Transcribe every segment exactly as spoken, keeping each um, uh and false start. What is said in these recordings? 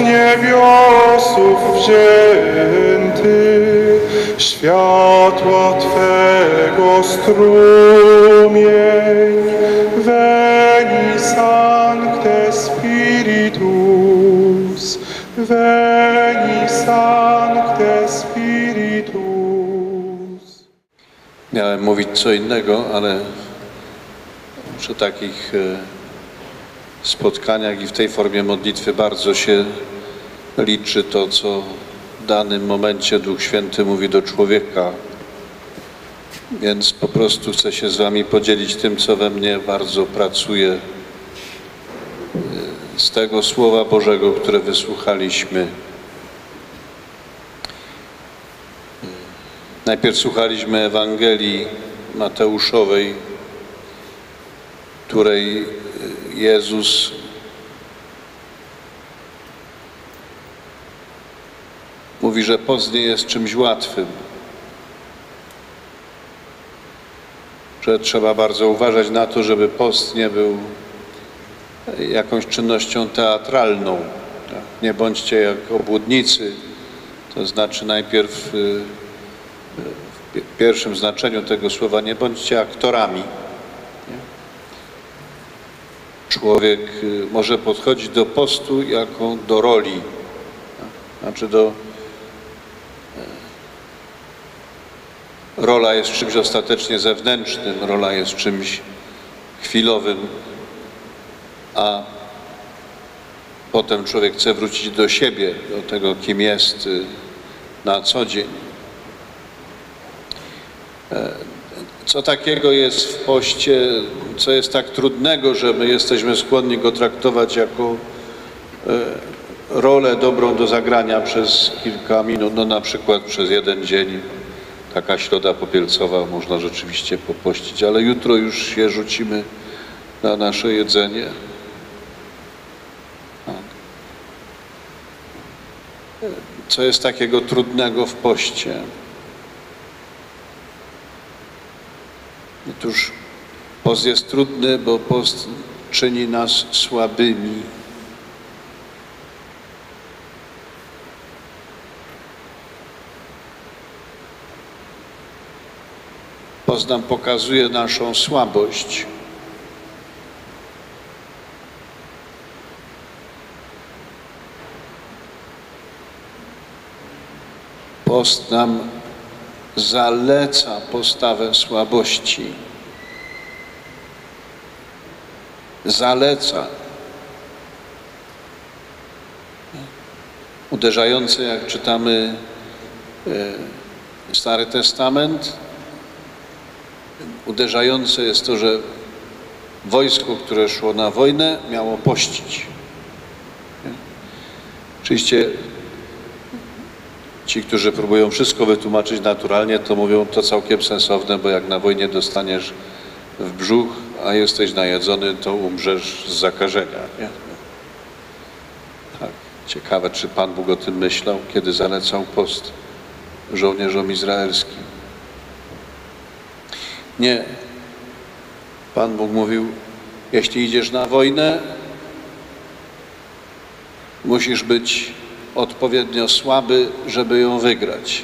niebiosów wzięty, światła Twego strumień, veni sancte Spiritus, veni sancte Spiritus. Miałem mówić co innego, ale przy takich spotkaniach i w tej formie modlitwy bardzo się liczy to, co w danym momencie Duch Święty mówi do człowieka. Więc po prostu chcę się z wami podzielić tym, co we mnie bardzo pracuje z tego Słowa Bożego, które wysłuchaliśmy. Najpierw słuchaliśmy Ewangelii Mateuszowej, której Jezus mówi, że post nie jest czymś łatwym, że trzeba bardzo uważać na to, żeby post nie był jakąś czynnością teatralną. Nie bądźcie jak obłudnicy, to znaczy najpierw w pierwszym znaczeniu tego słowa nie bądźcie aktorami. Człowiek może podchodzić do postu jako do roli, znaczy do... Rola jest czymś ostatecznie zewnętrznym, rola jest czymś chwilowym, a potem człowiek chce wrócić do siebie, do tego, kim jest na co dzień. Co takiego jest w poście, co jest tak trudnego, że my jesteśmy skłonni go traktować jako rolę dobrą do zagrania przez kilka minut, no na przykład przez jeden dzień, taka środa popielcowa, można rzeczywiście popościć, ale jutro już się rzucimy na nasze jedzenie. Co jest takiego trudnego w poście? Otóż post jest trudny, bo post czyni nas słabymi. Post nam pokazuje naszą słabość. Post nam zaleca postawę słabości. Zaleca. Uderzające, jak czytamy Stary Testament, uderzające jest to, że wojsko, które szło na wojnę, miało pościć. Oczywiście ci, którzy próbują wszystko wytłumaczyć naturalnie, to mówią to całkiem sensowne, bo jak na wojnie dostaniesz w brzuch, a jesteś najedzony, to umrzesz z zakażenia. Nie? Tak. Ciekawe, czy Pan Bóg o tym myślał, kiedy zalecał post żołnierzom izraelskim. Nie. Pan Bóg mówił, jeśli idziesz na wojnę, musisz być odpowiednio słaby, żeby ją wygrać.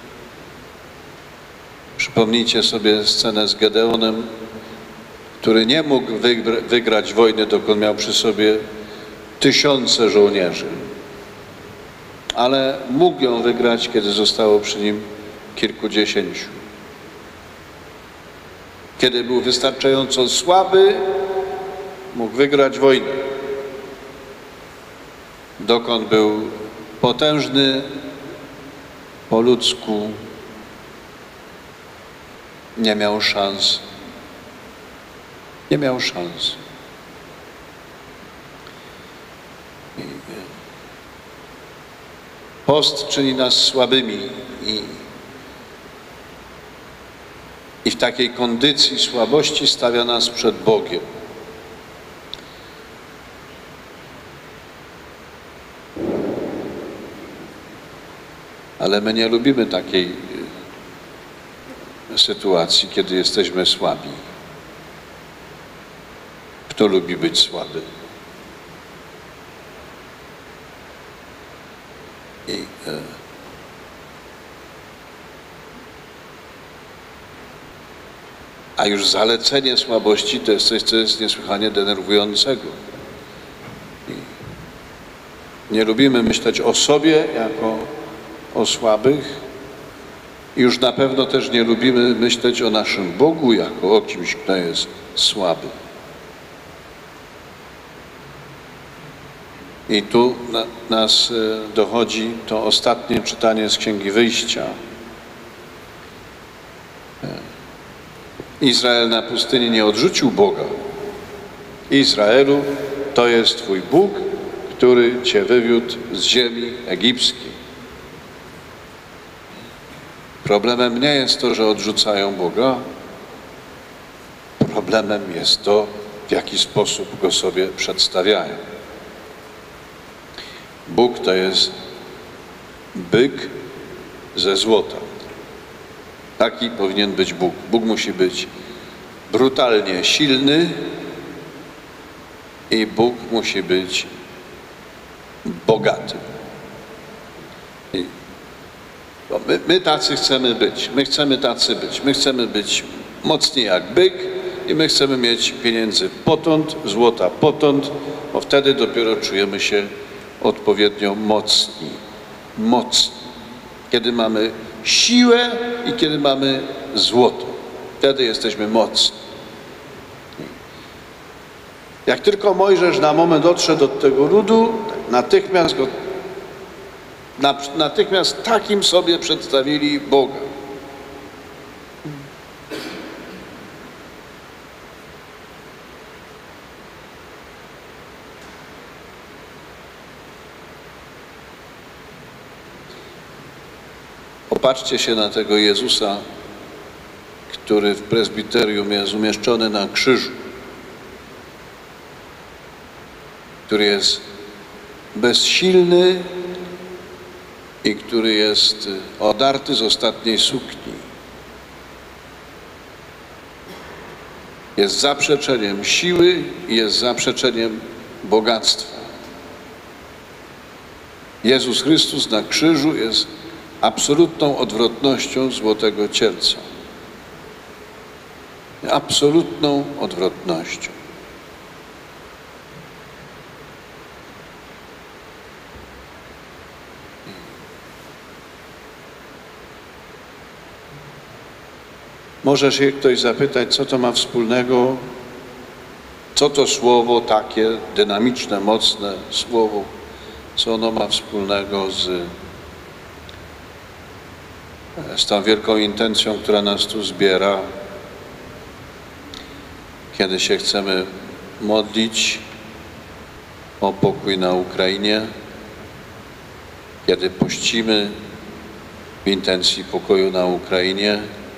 Przypomnijcie sobie scenę z Gedeonem, który nie mógł wygrać wojny, dokąd miał przy sobie tysiące żołnierzy. Ale mógł ją wygrać, kiedy zostało przy nim kilkudziesięciu. Kiedy był wystarczająco słaby, mógł wygrać wojnę. Dokąd był potężny, po ludzku nie miał szans. Nie miał szans. Post czyni nas słabymi i, i w takiej kondycji słabości stawia nas przed Bogiem. Ale my nie lubimy takiej sytuacji, kiedy jesteśmy słabi. Kto lubi być słaby? I, e, a już zalecenie słabości to jest coś, co jest niesłychanie denerwującego. I nie lubimy myśleć o sobie jako o słabych i już na pewno też nie lubimy myśleć o naszym Bogu jako o kimś, kto jest słaby. I tu na, nas dochodzi to ostatnie czytanie z Księgi Wyjścia. Izrael na pustyni nie odrzucił Boga. Izraelu, to jest Twój Bóg, który Cię wywiódł z ziemi egipskiej. Problemem nie jest to, że odrzucają Boga. Problemem jest to, w jaki sposób Go sobie przedstawiają. Bóg to jest byk ze złota. Taki powinien być Bóg. Bóg musi być brutalnie silny i Bóg musi być bogaty. I my, my tacy chcemy być. My chcemy tacy być. My chcemy być mocni jak byk i my chcemy mieć pieniędzy potąd, złota potąd, bo wtedy dopiero czujemy się odpowiednio mocni. Mocni. Kiedy mamy siłę i kiedy mamy złoto. Wtedy jesteśmy mocni. Jak tylko Mojżesz na moment odszedł od tego ludu, natychmiast go, natychmiast takim sobie przedstawili Boga. Popatrzcie się na tego Jezusa, który w prezbiterium jest umieszczony na krzyżu, który jest bezsilny i który jest odarty z ostatniej sukni. Jest zaprzeczeniem siły i jest zaprzeczeniem bogactwa. Jezus Chrystus na krzyżu jest absolutną odwrotnością złotego cielca. Absolutną odwrotnością. Może się ktoś zapytać, co to ma wspólnego, co to słowo takie dynamiczne, mocne słowo, co ono ma wspólnego z z tą wielką intencją, która nas tu zbiera, kiedy się chcemy modlić o pokój na Ukrainie, kiedy pościmy w intencji pokoju na Ukrainie,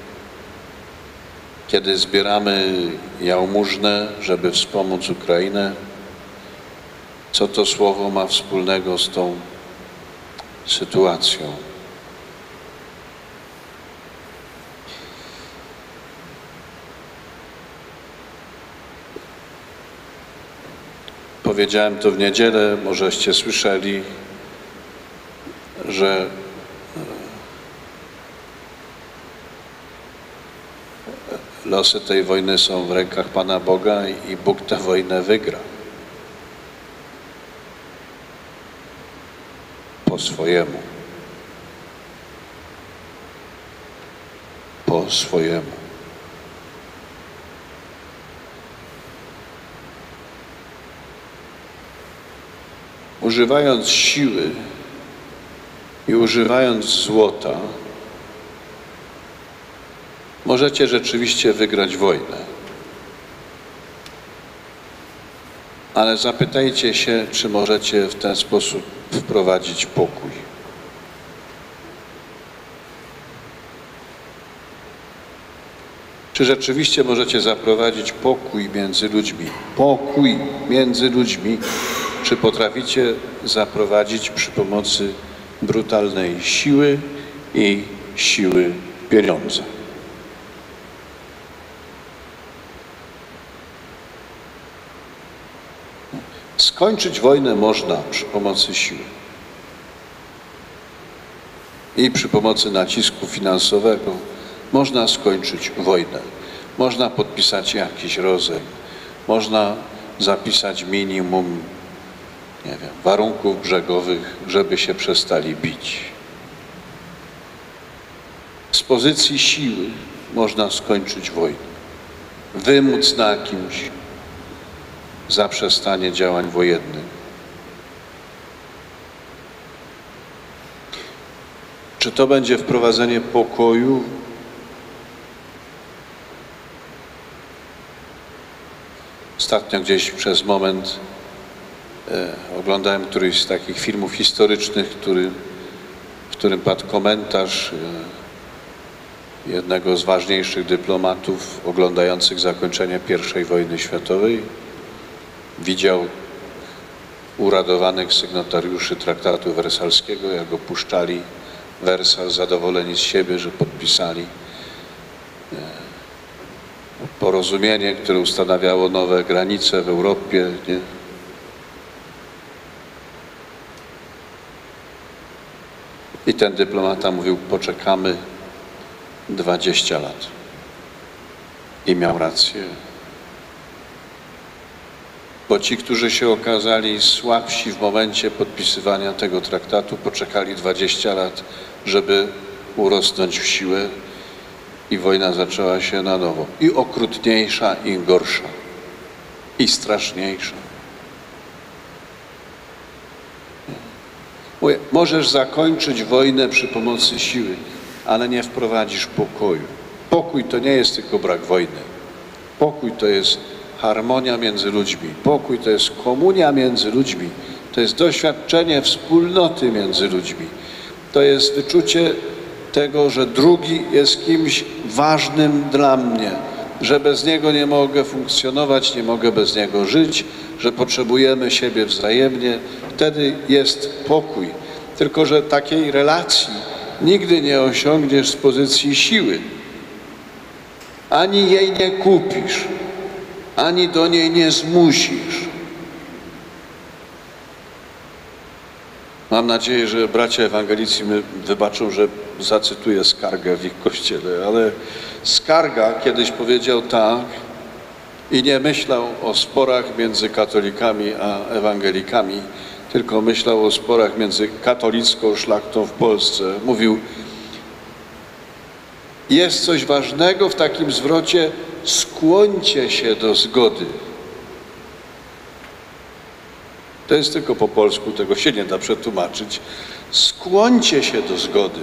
kiedy zbieramy jałmużnę, żeby wspomóc Ukrainę. Co to słowo ma wspólnego z tą sytuacją? Powiedziałem to w niedzielę, możeście słyszeli, że losy tej wojny są w rękach Pana Boga i Bóg tę wojnę wygra. Po swojemu. Po swojemu. Używając siły i używając złota, możecie rzeczywiście wygrać wojnę. Ale zapytajcie się, czy możecie w ten sposób wprowadzić pokój. Czy rzeczywiście możecie zaprowadzić pokój między ludźmi? Pokój między ludźmi. Czy potraficie zaprowadzić przy pomocy brutalnej siły i siły pieniądza? Skończyć wojnę można przy pomocy siły. I przy pomocy nacisku finansowego można skończyć wojnę. Można podpisać jakiś rozejm. Można zapisać minimum, nie wiem, warunków brzegowych, żeby się przestali bić. Z pozycji siły można skończyć wojnę. Wymóc na kimś zaprzestanie działań wojennych. Czy to będzie wprowadzenie pokoju? Ostatnio gdzieś przez moment e, oglądałem któryś z takich filmów historycznych, który, w którym padł komentarz e, jednego z ważniejszych dyplomatów oglądających zakończenie pierwszej wojny światowej. Widział uradowanych sygnatariuszy traktatu wersalskiego, jak opuszczali Wersal, zadowoleni z siebie, że podpisali porozumienie, które ustanawiało nowe granice w Europie. Nie? I ten dyplomata mówił, poczekamy dwadzieścia lat. I miał rację. Bo ci, którzy się okazali słabsi w momencie podpisywania tego traktatu, poczekali dwadzieścia lat, żeby urosnąć w siłę i wojna zaczęła się na nowo. I okrutniejsza, i gorsza, i straszniejsza. Mówię, możesz zakończyć wojnę przy pomocy siły, ale nie wprowadzisz pokoju. Pokój to nie jest tylko brak wojny. Pokój to jest harmonia między ludźmi. Pokój to jest komunia między ludźmi. To jest doświadczenie wspólnoty między ludźmi. To jest wyczucie tego, że drugi jest kimś ważnym dla mnie, że bez niego nie mogę funkcjonować, nie mogę bez niego żyć, że potrzebujemy siebie wzajemnie. Wtedy jest pokój. Tylko że takiej relacji nigdy nie osiągniesz z pozycji siły. Ani jej nie kupisz, ani do niej nie zmusisz. Mam nadzieję, że bracia ewangelicy mi wybaczą, że zacytuję Skargę w ich kościele, ale Skarga kiedyś powiedział tak i nie myślał o sporach między katolikami a ewangelikami, tylko myślał o sporach między katolicką szlachtą w Polsce. Mówił, jest coś ważnego w takim zwrocie, skłońcie się do zgody. To jest tylko po polsku, tego się nie da przetłumaczyć. Skłońcie się do zgody.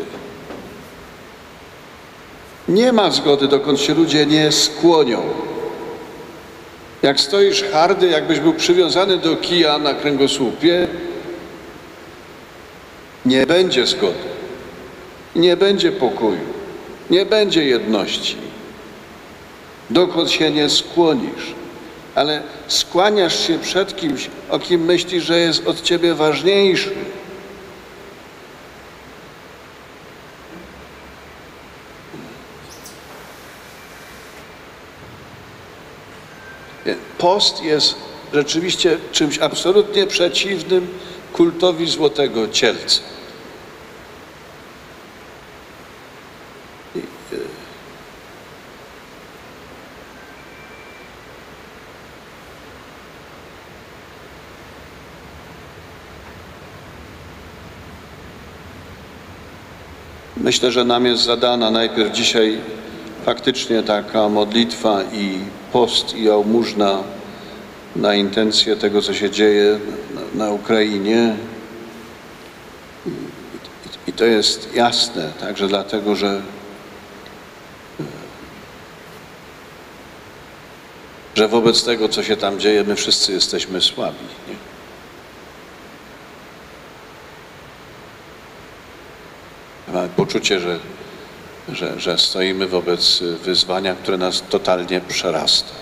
Nie ma zgody, dokąd się ludzie nie skłonią. Jak stoisz hardy, jakbyś był przywiązany do kija na kręgosłupie, nie będzie zgody. Nie będzie pokoju. Nie będzie jedności. Dokąd się nie skłonisz. Ale skłaniasz się przed kimś, o kim myślisz, że jest od ciebie ważniejszy. Post jest rzeczywiście czymś absolutnie przeciwnym kultowi złotego cielca. Myślę, że nam jest zadana najpierw dzisiaj faktycznie taka modlitwa i post i jałmużna na intencję tego, co się dzieje na, na Ukrainie. I, I to jest jasne, także dlatego, że, że wobec tego, co się tam dzieje, my wszyscy jesteśmy słabi. Nie? Mamy poczucie, że, że, że stoimy wobec wyzwania, które nas totalnie przerasta.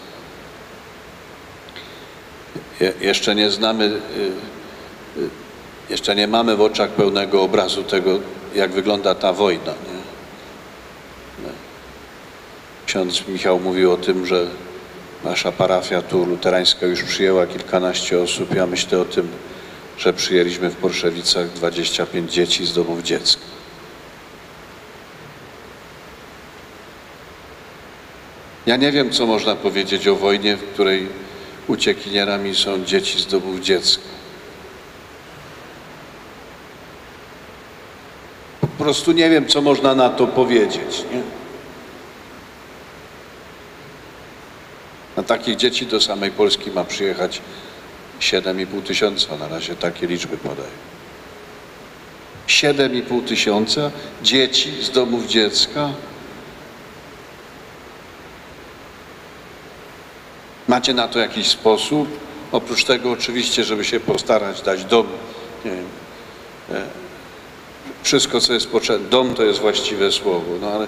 Je, jeszcze nie znamy, jeszcze nie mamy w oczach pełnego obrazu tego, jak wygląda ta wojna. Nie? Ksiądz Michał mówił o tym, że nasza parafia tu luterańska już przyjęła kilkanaście osób. Ja myślę o tym, że przyjęliśmy w Porszewicach dwadzieścia pięć dzieci z domów dziecka. Ja nie wiem, co można powiedzieć o wojnie, w której uciekinierami są dzieci z domów dziecka. Po prostu nie wiem, co można na to powiedzieć. Nie? Na takich dzieci do samej Polski ma przyjechać siedem i pół tysiąca. Na razie takie liczby podaję. siedem i pół tysiąca dzieci z domów dziecka. Macie na to jakiś sposób? Oprócz tego oczywiście, żeby się postarać dać dom. Nie wiem, wszystko, co jest potrzebne. Dom to jest właściwe słowo. No ale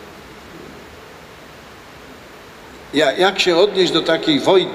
jak się odnieść do takiej wojny?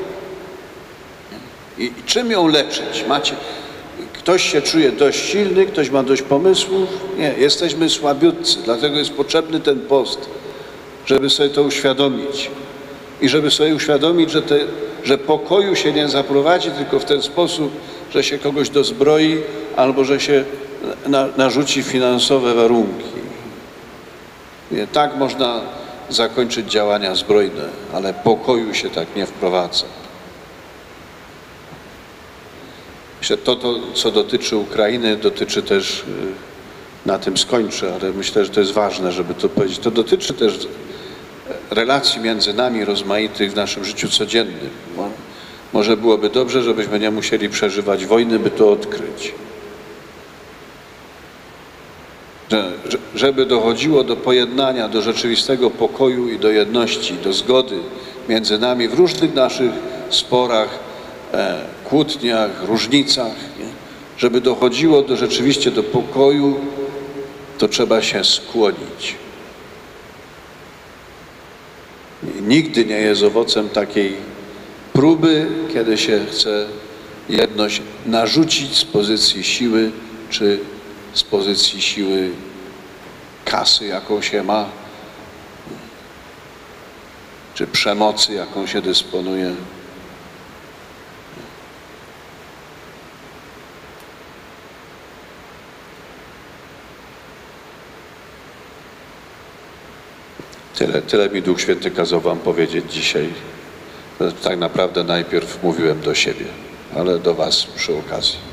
I, i czym ją leczyć? Macie, ktoś się czuje dość silny, ktoś ma dość pomysłów? Nie, jesteśmy słabiutcy, dlatego jest potrzebny ten post, żeby sobie to uświadomić. I żeby sobie uświadomić, że, te, że pokoju się nie zaprowadzi tylko w ten sposób, że się kogoś dozbroi albo że się na, narzuci finansowe warunki. Nie, tak można zakończyć działania zbrojne, ale pokoju się tak nie wprowadza. Myślę, to, to co dotyczy Ukrainy, dotyczy też, na tym skończę, ale myślę, że to jest ważne, żeby to powiedzieć, to dotyczy też relacji między nami rozmaitych w naszym życiu codziennym. Może byłoby dobrze, żebyśmy nie musieli przeżywać wojny, by to odkryć. Że, żeby dochodziło do pojednania, do rzeczywistego pokoju i do jedności, do zgody między nami w różnych naszych sporach, e, kłótniach, różnicach. Nie? Żeby dochodziło do, rzeczywiście do pokoju, to trzeba się skłonić. Nigdy nie jest owocem takiej próby, kiedy się chce jedność narzucić z pozycji siły, czy z pozycji siły kasy, jaką się ma, czy przemocy, jaką się dysponuje. Tyle, tyle mi Duch Święty kazał wam powiedzieć dzisiaj. Tak naprawdę najpierw mówiłem do siebie, ale do was przy okazji.